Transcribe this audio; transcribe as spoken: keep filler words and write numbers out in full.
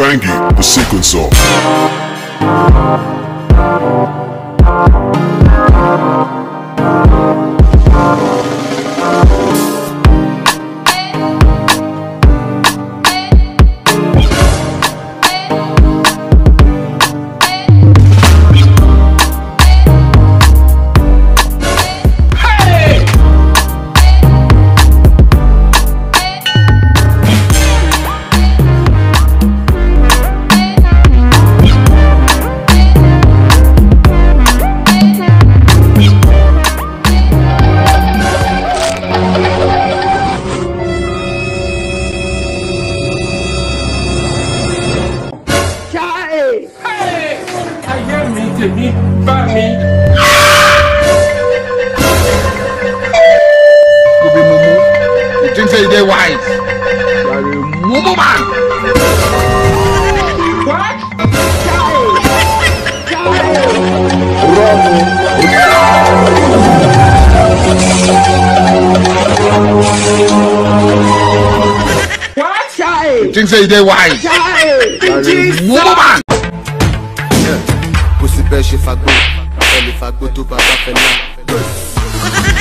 Bangy, the sequencer. Me, by me. Go be mumu. You think say they wise? You are a mumu man. What? What? You think say they wise? You are a mumu man. Você beija e fagou, ele fagou do baba fena.